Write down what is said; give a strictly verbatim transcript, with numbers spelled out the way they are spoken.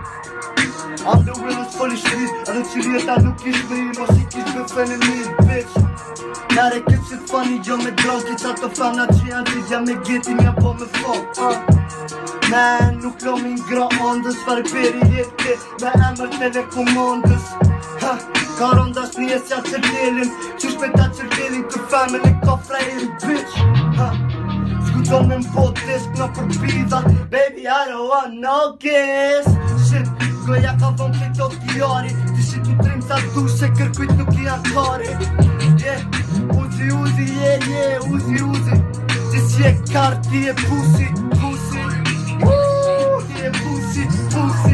I'm the realest fully street. Edhe qili jeta nuk ish me i mos i kish me fenin bitch. Nare këtë shit funny gjo me drogi qa të fana që janë që gja me geti mja po me fok uh. Man, nuk lo mi ngra ondës Fari peri jeti me emër telekomandës ha, ka rondash njes ja qërdelin Qysh me ta qërdelin kë family ka frajerin bitch ha, Skuton me m'bot disk në përbida Baby I don't want no kiss Shit, goja ka von këto t'jari Ti shit u trim sa du se kërkujt nuk i janë kari Yeah, uzi uzi, yeah yeah, uzi uzi Ti si e kar, ti e pusi, pusi Ti e pusi, pusi